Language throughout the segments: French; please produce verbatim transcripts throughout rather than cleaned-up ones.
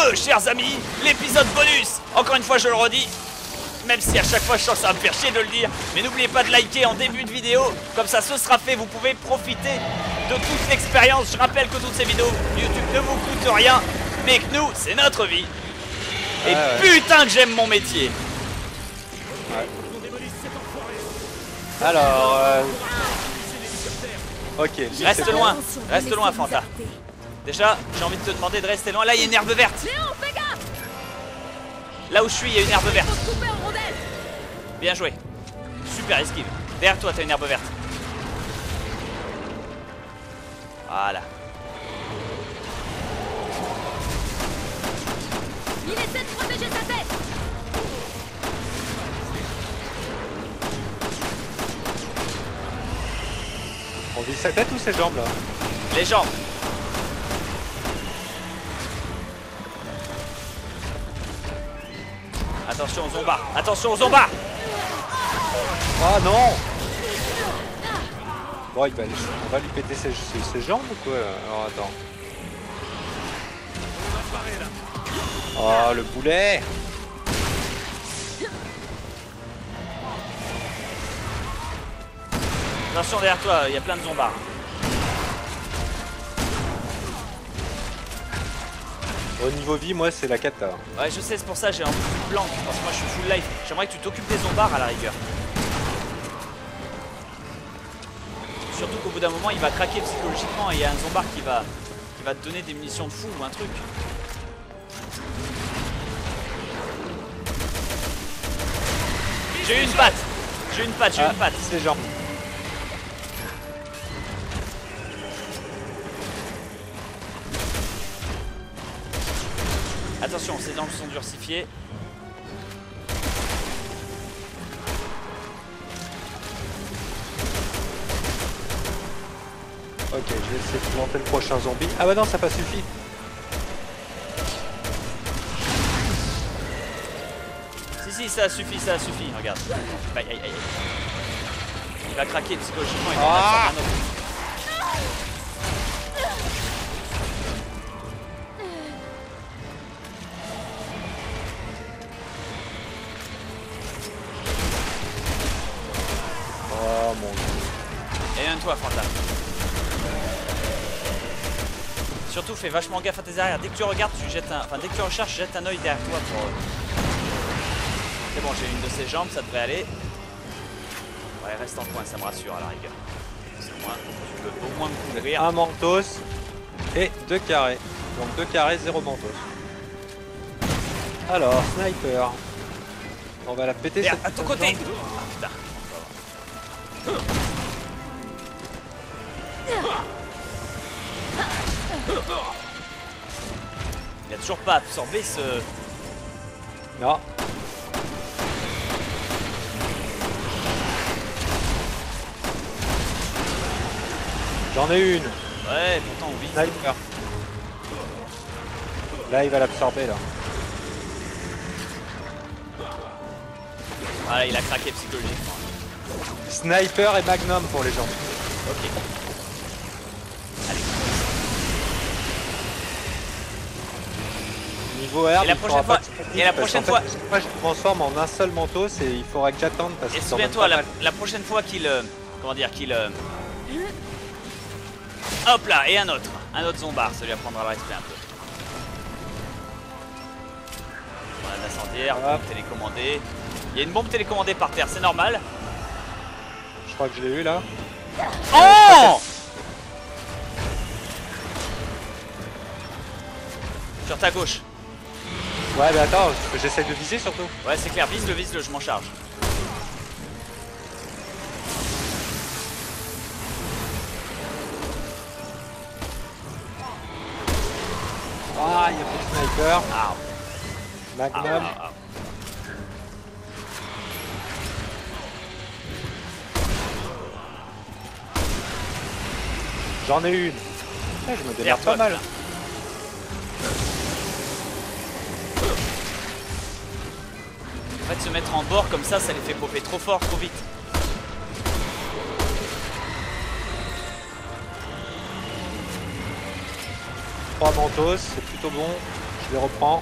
le, chers amis, l'épisode bonus. Encore une fois, je le redis, même si à chaque fois je sens que ça va me faire chier de le dire. Mais n'oubliez pas de liker en début de vidéo, comme ça ce sera fait, vous pouvez profiter de toute l'expérience. Je rappelle que toutes ces vidéos YouTube ne vous coûtent rien, mais que nous, c'est notre vie. Et ah ouais. Putain que j'aime mon métier. Ouais. Alors, euh... ok. Reste loin, reste loin, Fanta. Déjà, j'ai envie de te demander de rester loin. Là, il y a une herbe verte. Là où je suis, il y a une herbe verte. Bien joué. Super esquive. Derrière toi, t'as une herbe verte. Voilà. Il essaie de protéger sa tête. On vise sa tête ou ses jambes là? Les jambes. Attention aux zombards. Attention aux zombards. Ah non. Bon, il va aller... on va lui péter ses, ses, ses jambes ou quoi? Alors attends. Oh le boulet. Attention derrière toi, il y a plein de zombards. Au niveau vie, moi c'est la cata. Ouais, je sais, c'est pour ça j'ai un full blanc. Parce que moi je suis full life. J'aimerais que tu t'occupes des zombards à la rigueur. Surtout qu'au bout d'un moment il va craquer psychologiquement et il y a un zombard qui va, qui va te donner des munitions de fou ou un truc. J'ai une patte. J'ai une patte, j'ai ah, une patte. C'est jambes. Attention, ces angles sont durcifiés. Ok, je vais essayer de planter le prochain zombie. Ah bah non, ça n'a pas suffi. Si, si, ça suffit, ça suffit. Regarde. Aïe, aïe, aïe. Il va craquer psychologiquement. Il va ah en mettre sur un autre. Oh mon dieu. Éloigne-toi, Fanta. Surtout, fais vachement gaffe à tes arrières. Dès que tu regardes, tu jettes un. Enfin, dès que tu recherches, jette un œil derrière toi pour. C'est bon, j'ai une de ses jambes, ça devrait aller. Ouais, reste en coin, ça me rassure à la rigueur. Au moins, tu peux au moins me couvrir. Un mentos et deux carrés. Donc deux carrés, zéro mentos. Alors, sniper. On va la péter. Derrière, cette à ton côté. jambe. Ah, putain. Il a toujours pas absorbé ce... Non. J'en ai une. Ouais, pourtant on vise. Sniper. Là, il va l'absorber là. Voilà, il a craqué psychologiquement. Sniper et magnum pour les gens. Ok. Allez. Niveau herbe, Et la il prochaine faudra fois- pas et la parce prochaine qu'en fois- fait, moi je me transforme en un seul mentos et il faudra que j'attende parce Et que souviens-toi, la, la prochaine fois qu'il... euh, comment dire, qu'il... euh, Hop là, et un autre. Un autre zombard, ça lui apprendra à respirer un peu. On a d'incendiaire, Hop. bombe télécommandée. Il y a une bombe télécommandée par terre, c'est normal. Je crois que je l'ai eu là. Oh! Sur ta gauche. Ouais mais attends, j'essaie de viser surtout. Ouais, c'est clair, vise-le, vise-le, je m'en charge. Ah, il y a plus de sniper. Ah, Magnum. ah, ah, ah. J'en ai une. Ah, je me Derrière démerde toi, pas mal. putain. En fait, se mettre en bord comme ça, ça les fait popper trop fort, trop vite. Trois mentos, c'est plutôt bon. Je les reprends.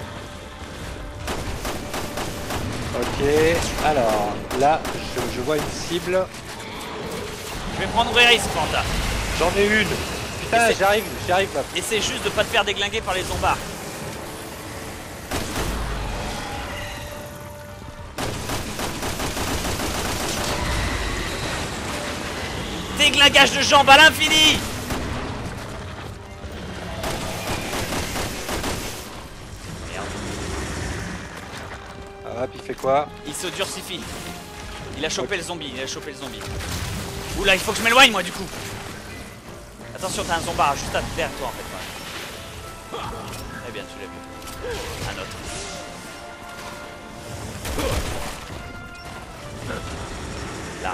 Ok, alors là, je, je vois une cible. Je vais prendre risque, Fanta. J'en ai une. Putain, Et c'est- j'arrive, j'arrive là. Essaie juste de pas te faire déglinguer par les zombards. Déglingage de jambes à l'infini. Merde. Hop, il fait quoi? Il se durcifie. Il a chopé le zombie, il a chopé le zombie. Oula, il faut que je m'éloigne moi du coup. Attention, t'as un zombard juste à derrière toi en fait. Ouais. Eh bien, tu l'as vu. Un autre. Là.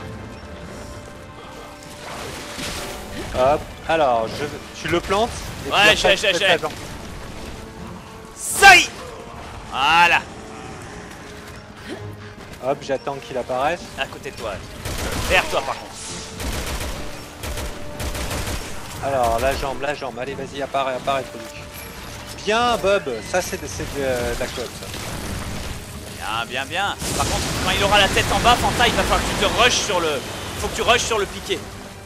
Hop, alors, je, tu le plantes et Ouais, puis après, j'ai, j'ai, tu fais j'ai. ta jambe. Ça y est. Voilà. Hop, j'attends qu'il apparaisse. À côté de toi. Derrière toi par contre. Alors, la jambe, la jambe, allez, vas-y, apparaît, apparaît, truc. Bien, Bob, ça c'est de, c'est de, de la cote, ça. Bien, bien, bien. Par contre, quand il aura la tête en bas, Fanta, il va falloir que tu te rushes sur le... Faut que tu rushes sur le piquet.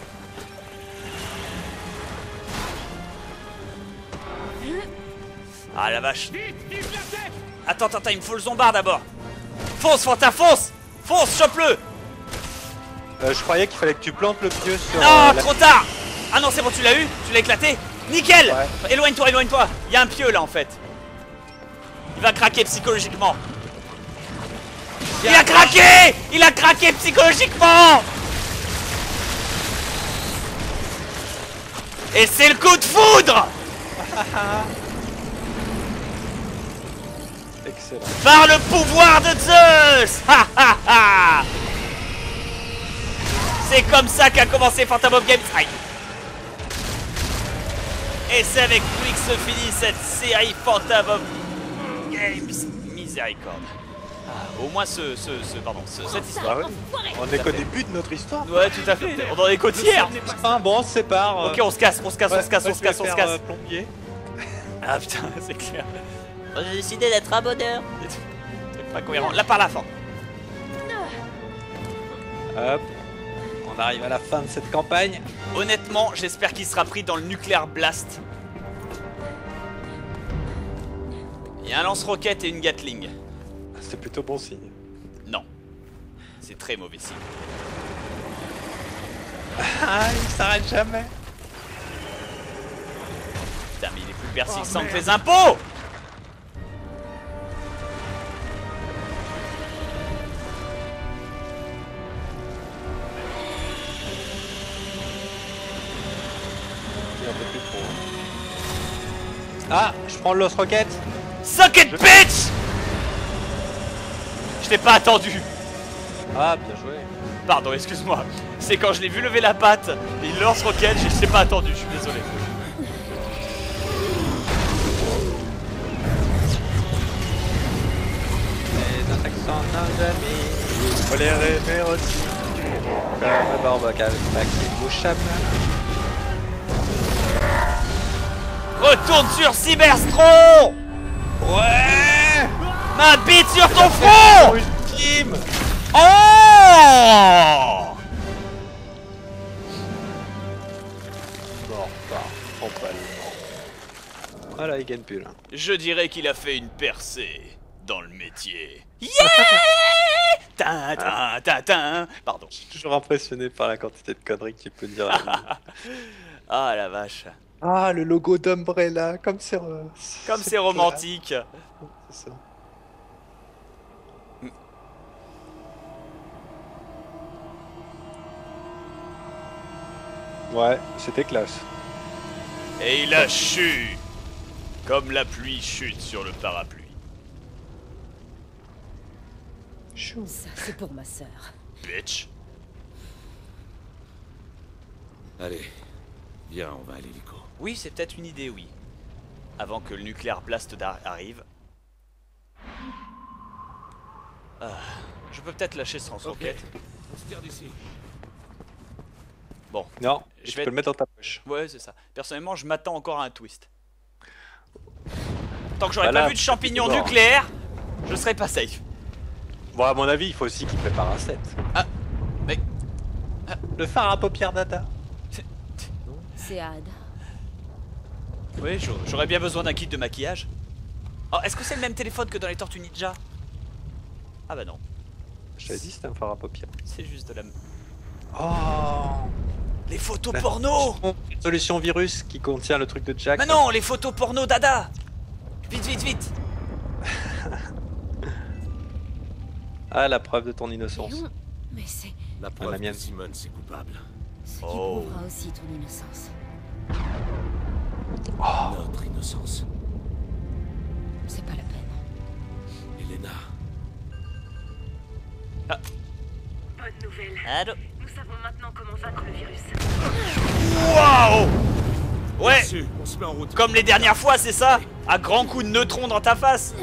Ah la vache. Attends, attends, attends, il me faut le zombard d'abord. Fonce, Fanta, fonce. Fonce, chope-le. Euh, je croyais qu'il fallait que tu plantes le pieu sur... Non, euh, la- trop tard. Ah non, c'est bon, tu l'as eu. Tu l'as éclaté. Nickel. Ouais. Éloigne-toi, éloigne-toi. Il y a un pieu là en fait. Il va craquer psychologiquement. Il a craqué. Il a craqué psychologiquement. Et c'est le coup de foudre. Excellent. Par le pouvoir de Zeus. Ha ha ha. C'est comme ça qu'a commencé Fantamob Games. Aïe. Et c'est avec lui que se finit cette série Fantamob Games. Miséricorde. Ah, au moins ce, ce, ce pardon, ce- cette histoire. Ah ouais. On est qu'au début de notre histoire. Ouais, tout à fait. On en est qu'au tiers. Ah, bon, on se sépare. euh. Ok, on se casse, on se casse, on se casse, Ouais, on se moi, casse, je on vais se faire, casse. euh, plombier. Ah putain, c'est clair. J'ai décidé d'être un bonheur. C'est pas cohérent. Là par la fin. Hop. On arrive à la fin de cette campagne. Honnêtement, j'espère qu'il sera pris dans le Nuclear Blast. Il y a un lance-roquette et une Gatling. C'est plutôt bon signe. Non. C'est très mauvais signe. Ah, il s'arrête jamais. Putain, mais il est plus persistant que les impôts. Il est un peu plus pro. Ah, je prends le Lost Rocket. Socket bitch. Je t'ai pas attendu. Ah, bien joué. Pardon, excuse-moi. C'est quand je l'ai vu lever la patte et il lance roquette, je t'ai pas attendu, je suis désolé. Et nos accents, nos amis, faut les rêver aussi. Comme Barbac avec Maxime Boucham. Retourne sur Cyberstron. Ouais. Ma bite sur ton front. Ultime. Oh. Bon, bah, on peut aller. Voilà, il gagne plus là. Je dirais qu'il a fait une percée dans le métier. Yeah. Tin, tin, tin, tin. Pardon. Je suis toujours impressionné par la quantité de conneries qu'il peut dire. Ah la vache. Ah, le logo d'Umbrella, comme c'est... euh, Comme c'est romantique. C'est ça. Ouais, c'était classe. Et il a chu. Comme la pluie chute sur le parapluie. Chou. Ça, c'est pour ma sœur. Bitch. Allez, viens, on va à l'hélico. Oui, c'est peut-être une idée, oui. Avant que le nucléaire blast d'ar- arrive. Ah, je peux peut-être lâcher ce lance-roquette. On se tire d'ici. Bon, Non, Je tu vais peux le mettre dans ta poche. ouais, c'est ça. Personnellement, je m'attends encore à un twist. Tant que j'aurai Bah là, pas vu de champignons c'est mort. nucléaires, je serai pas safe. Bon, à mon avis, il faut aussi qu'il prépare un set. Ah, mais... Le phare à paupières data. C'est Ad. Oui, j'aurais bien besoin d'un kit de maquillage. Oh, est-ce que c'est le même téléphone que dans les Tortues Ninja? Ah bah non, Je t'avais dit, c'était un phare à paupières. c'est juste de la... Oh, Les photos La- porno. Une solution virus qui contient le truc de Jack. Mais non, les photos porno dada. Vite, vite, vite. Ah, la preuve de ton innocence. Non, mais c'est La la preuve mienne. que Simone c'est coupable. ce qui Oh. prouvera aussi ton innocence. Notre innocence. C'est pas la peine. Elena. Bonne nouvelle. Allô. Nous savons maintenant comment vaincre le virus. Waouh. Ouais, Dessus, on se met en route. comme les dernières fois, c'est ça. À grands coups de neutrons dans ta face.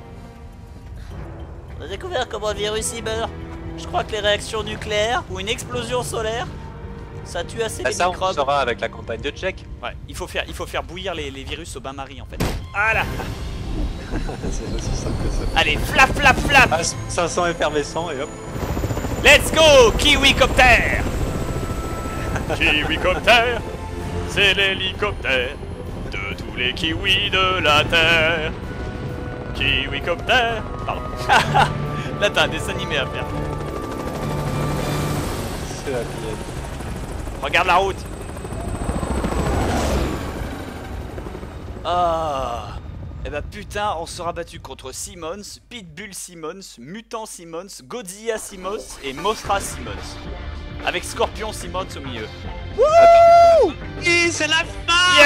On a découvert comment un virus y meurt. Je crois que les réactions nucléaires ou une explosion solaire, ça tue assez Ah, les ça, on le microbes. saura avec la campagne de Jack. Ouais, il faut faire, il faut faire bouillir les, les virus au bain-marie en fait. Voilà. C'est aussi simple que ça. Allez, flap, flap, flap. Ah, cinq cents effervescents et hop. Let's go, Kiwicopter. Kiwicopter, c'est l'hélicoptère de tous les kiwis de la terre. Kiwicopter. Pardon. Là, t'as un dessin animé à faire. C'est la mienne. Regarde la route. Ah. Eh bah putain, on sera battu contre Simmons, Pitbull Simmons, Mutant Simmons, Godzilla Simmons et Mothra Simmons. Avec Scorpion Simmons au milieu. Oui, c'est la fin.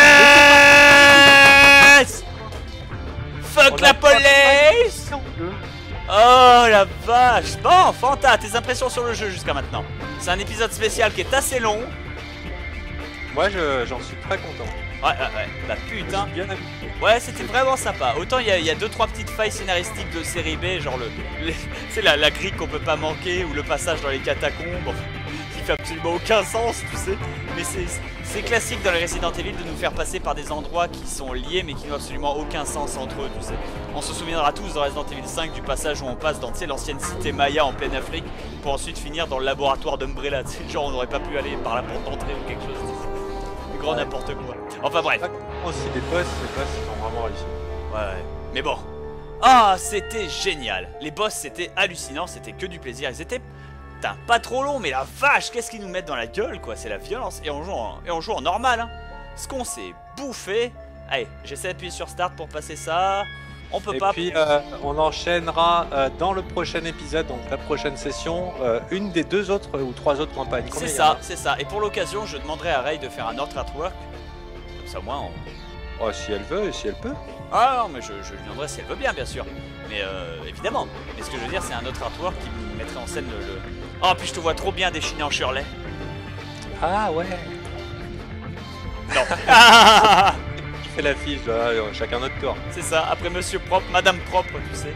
Yes. Fuck On la a pas police. Oh la vache. Bon, Fanta, tes impressions sur le jeu jusqu'à maintenant. C'est un épisode spécial qui est assez long. Moi, je- j'en suis très content. Ouais, ouais, ouais. Bah putain. Bien habitué. Ouais, c'était vraiment sympa. Autant il y, a- il y a deux trois petites failles scénaristiques de série B, genre le, le- c'est la, la grille qu'on peut pas manquer ou le passage dans les catacombes, qui fait absolument aucun sens, tu sais. Mais c'est c'est classique dans les Resident Evil de nous faire passer par des endroits qui sont liés mais qui n'ont absolument aucun sens entre eux, tu sais. On se souviendra tous dans Resident Evil cinq du passage où on passe dans tu sais, l'ancienne cité Maya en pleine Afrique pour ensuite finir dans le laboratoire d'Umbrella. Tu sais, genre on n'aurait pas pu aller par la porte d'entrée ou quelque chose. Tu sais. Du grand Ouais. n'importe quoi. Enfin bref. Aussi des boss, les boss ils ont vraiment réussi. Ouais, ouais. Mais bon. Ah, c'était génial. Les boss, c'était hallucinant. C'était que du plaisir. Ils étaient, putain, pas trop longs, mais la vache, qu'est-ce qu'ils nous mettent dans la gueule, quoi. C'est la violence. Et on joue en, et on joue en normal, hein. Ce qu'on s'est bouffé. Allez, j'essaie d'appuyer sur Start pour passer ça. On peut Et pas. puis euh, on enchaînera euh, dans le prochain épisode, donc la prochaine session, euh, une des deux autres euh, ou trois autres campagnes. C'est Combien il y en ça, a c'est ça. Et pour l'occasion, je demanderai à Ray de faire un autre artwork. Comme ça, moi, on. Oh, si elle veut et si elle peut. Ah non, mais je, je lui demanderai si elle veut bien, bien sûr. Mais euh, évidemment. Mais ce que je veux dire, c'est un autre artwork qui mettrait en scène le. le... Oh, puis je te vois trop bien déchiné en Shirley. Ah ouais. Non. Qui fait l'affiche, euh, chacun notre tour. C'est ça, après Monsieur Propre, Madame Propre, tu sais.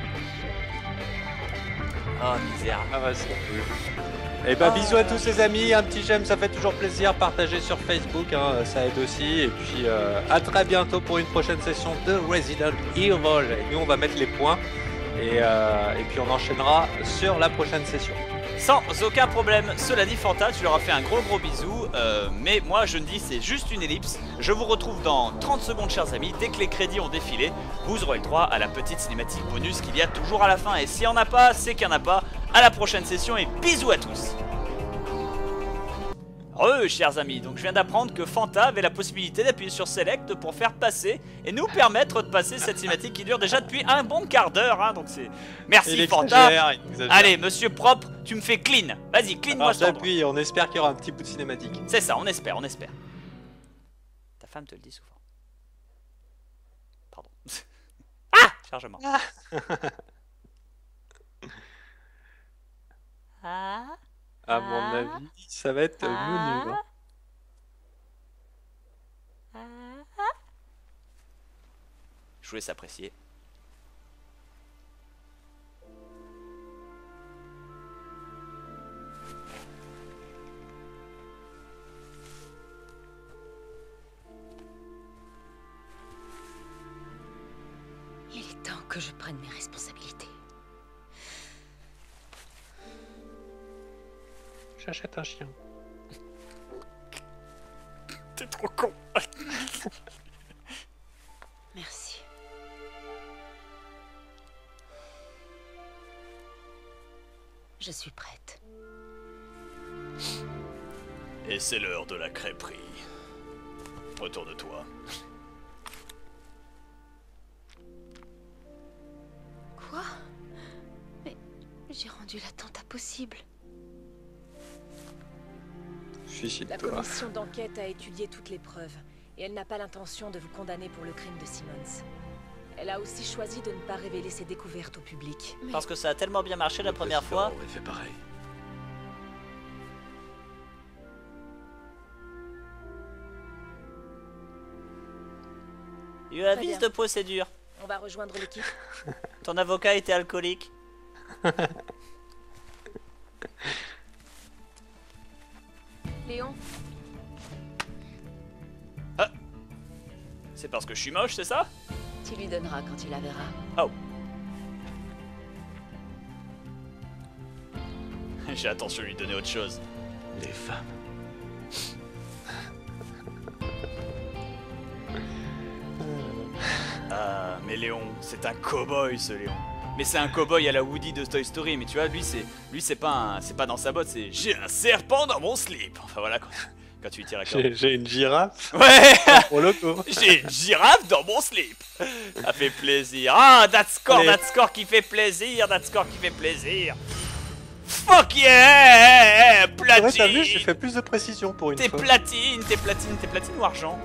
Oh, misère. Ah ouais, c'est cool. Et bah bisous à tous les amis, un petit j'aime, ça fait toujours plaisir, partagez sur Facebook, hein, ça aide aussi. Et puis euh, à très bientôt pour une prochaine session de Resident Evil. Et nous on va mettre les points et, euh, et puis on enchaînera sur la prochaine session. Sans aucun problème. Cela dit, Fanta, tu leur as fait un gros gros bisou. euh, mais moi, je ne dis, c'est juste une ellipse. Je vous retrouve dans trente secondes, chers amis. Dès que les crédits ont défilé, vous aurez le droit à la petite cinématique bonus qu'il y a toujours à la fin. Et s'il n'y en a pas, c'est qu'il n'y en a pas. À la prochaine session et bisous à tous. Re, chers amis, donc je viens d'apprendre que Fanta avait la possibilité d'appuyer sur Select pour faire passer et nous permettre de passer cette cinématique qui dure déjà depuis un bon quart d'heure, hein, donc c'est... Merci Il Fanta. exagère, il exagère. Allez, monsieur propre, tu me fais clean. Vas-y, clean moi Alors cet endroit. j'appuie, on espère qu'il y aura un petit bout de cinématique. C'est ça, on espère, on espère. Ta femme te le dit souvent. Pardon. Ah, chargement. Ah. À mon avis, ça va être menu. hein. Je vous laisse apprécier. que je prenne mes responsabilités. J'achète un chien. T'es trop con. Merci. Je suis prête. Et c'est l'heure de la crêperie. Retourne-toi. Quoi? Mais j'ai rendu l'attente impossible. La Suicide-toi. commission d'enquête a étudié toutes les preuves, et elle n'a pas l'intention de vous condamner pour le crime de Simmons. Elle a aussi choisi de ne pas révéler ses découvertes au public. Mais Parce que ça a tellement bien marché la première fois. aurait fait pareil. Il y a eu un Très vice bien. de procédure. On va rejoindre l'équipe. Ton avocat était alcoolique. Léon, C'est parce que je suis moche, c'est ça? tu lui donneras quand tu la verras. Oh. J'ai attention à lui donner autre chose. Les femmes. Ah, mais Léon, c'est un cow-boy ce Léon. Mais c'est un cow-boy à la Woody de Toy Story, mais tu vois, lui c'est lui c'est pas un- c'est pas dans sa botte, c'est j'ai un serpent dans mon slip. Enfin voilà quand, quand tu lui tires la corde. J'ai j'ai une girafe Ouais. au loco. J'ai une girafe dans mon slip. Ça fait plaisir. Ah, that's score, Allez. that's score qui fait plaisir, that's score qui fait plaisir. Fuck yeah, Ouais, t'as vu, j'ai platine. fait plus de précision pour une T'es fois. platine, t'es platine, t'es platine ou argent?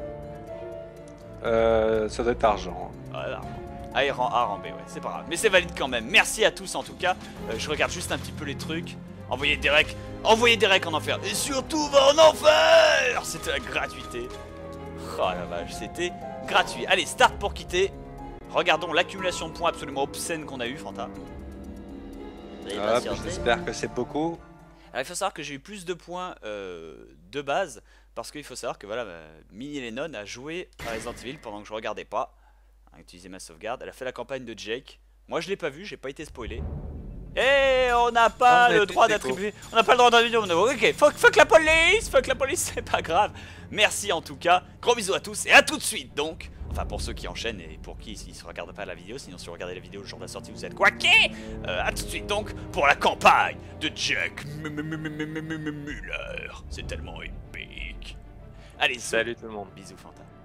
Euh, ça doit être argent. Voilà. A rang A, rang B, ouais, c'est pas grave. Mais c'est valide quand même. Merci à tous en tout cas. Euh, je regarde juste un petit peu les trucs. Envoyez des recs. Envoyez des recs en enfer. Et surtout, va en enfer. C'était la gratuité. Oh la vache, c'était gratuit. Allez, start pour quitter. Regardons l'accumulation de points absolument obscène qu'on a eu, Fanta. Vous avez Ah, patienté. j'espère que c'est beaucoup. Alors il faut savoir que j'ai eu plus de points euh, de base. Parce qu'il faut savoir que voilà, bah, Minnie Lennon a joué à Resident Evil pendant que je regardais pas. A utilisé ma sauvegarde. Elle a fait la campagne de Jake. Moi je l'ai pas vu, j'ai pas été spoilé. Et on n'a pas On a le été droit déco. d'attribuer. On n'a pas le droit d'attribuer. Ok, fuck, fuck la police, fuck la police, c'est pas grave. Merci en tout cas. Gros bisous à tous et à tout de suite donc. Enfin pour ceux qui enchaînent et pour qui ils ne regardent pas la vidéo. Sinon si vous regardez la vidéo le jour de la sortie vous êtes quaqués. euh, A tout de suite donc pour la campagne de Jack Muller. C'est tellement épique. Allez, Salut tout le monde. bisous Fanta.